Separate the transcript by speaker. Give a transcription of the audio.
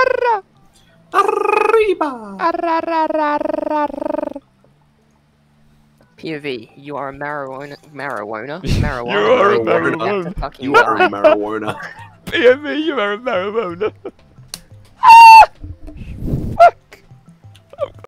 Speaker 1: Arriba!
Speaker 2: POV, you are a mariwona.
Speaker 3: You are a marijuana.
Speaker 2: Fucking
Speaker 1: You are a
Speaker 2: lie.
Speaker 1: marijuana.
Speaker 3: POV, you are a marijuana.